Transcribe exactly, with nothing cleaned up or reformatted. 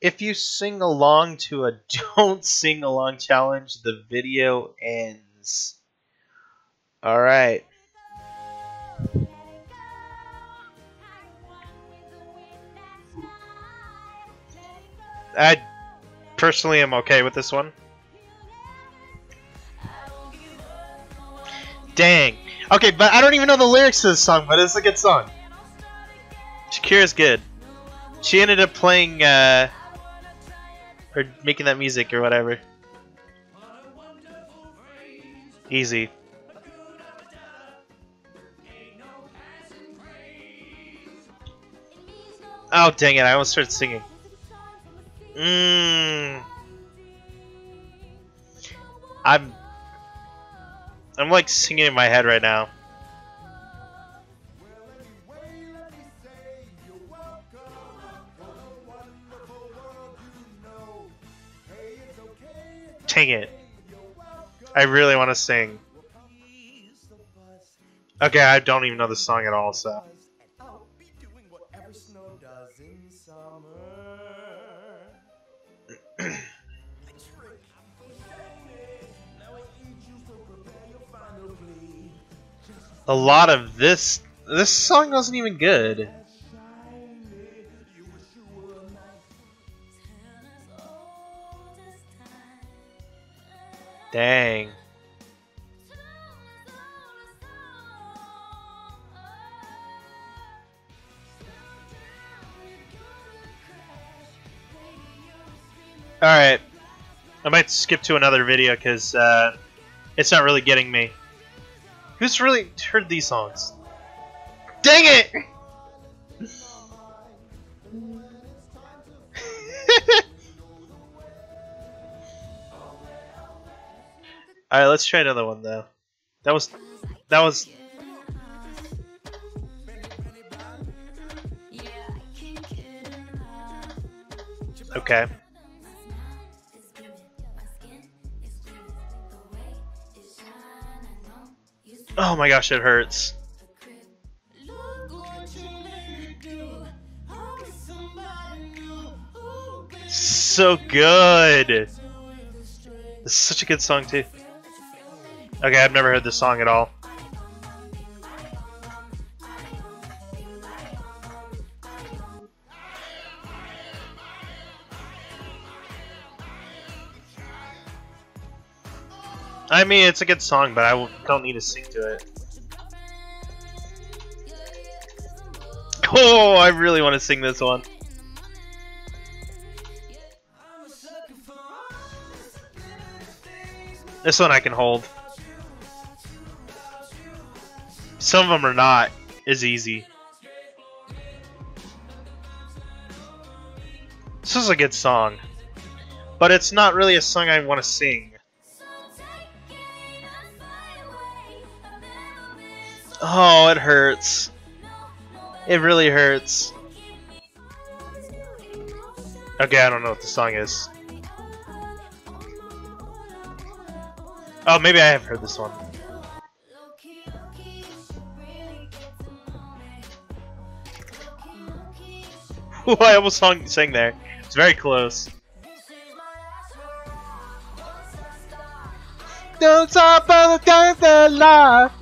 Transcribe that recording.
If you sing along to a don't sing along challenge, the video ends. Alright. I personally am okay with this one. Dang. Okay, but I don't even know the lyrics to this song, but it's a good song. Shakira's good. She ended up playing, uh, or making that music or whatever. Easy. Oh, dang it, I almost started singing. Mmm. I'm... I'm like singing in my head right now. Dang it. I really want to sing. Okay, I don't even know the song at all, so. A lot of this this song wasn't even good. Dang. Alright. I might skip to another video because uh, it's not really getting me. Who's really heard these songs? Dang it! Alright, let's try another one though. That was... That was... Okay. Oh my gosh, it hurts. So good! This is such a good song too. Okay, I've never heard this song at all. I mean, it's a good song, but I don't need to sing to it. Oh, I really want to sing this one. This one I can hold. Some of them are not as easy. This is a good song, but it's not really a song I want to sing. Oh, it hurts. It really hurts. Okay, I don't know what the song is. Oh, maybe I have heard this one. Ooh, I almost sung, sang there. It's very close. Don't stop on the life.